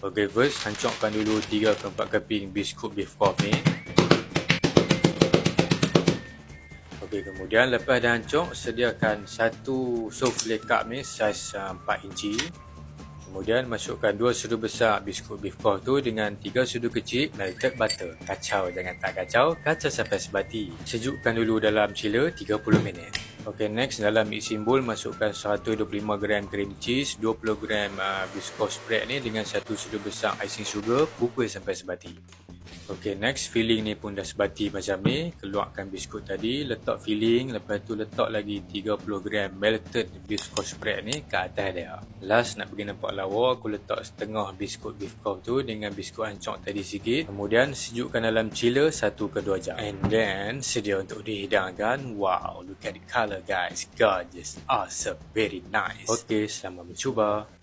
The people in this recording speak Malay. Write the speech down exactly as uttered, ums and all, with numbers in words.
Ok, first hancurkan dulu tiga ke empat keping biskut beef puff ni. Ok, kemudian lepas dah hancur, sediakan satu souffle cup ni saiz uh, empat inci. Kemudian masukkan dua sudu besar biskut beef puff tu dengan tiga sudu kecil melted butter. Kacau, jangan tak kacau, kacau sampai sebati. Sejukkan dulu dalam chiller tiga puluh minit. Ok, next dalam mixing bowl masukkan seratus dua puluh lima gram cream cheese, dua puluh gram uh, biskut spread ni dengan satu sudu besar icing sugar, pukul sampai sebati. Ok, next filling ni pun dah sebati macam ni. Keluarkan biskut tadi, letak filling, lepas tu letak lagi tiga puluh gram melted biskut spread ni ke atas dia. Last nak bagi nampak lawa, aku letak setengah biskut beef puff tu dengan biskut hancur tadi sikit. Kemudian sejukkan dalam chiller satu ke dua jam. And then sedia untuk dihidangkan. Wow, look at the color guys, gorgeous, awesome, very nice. Ok, selamat mencuba.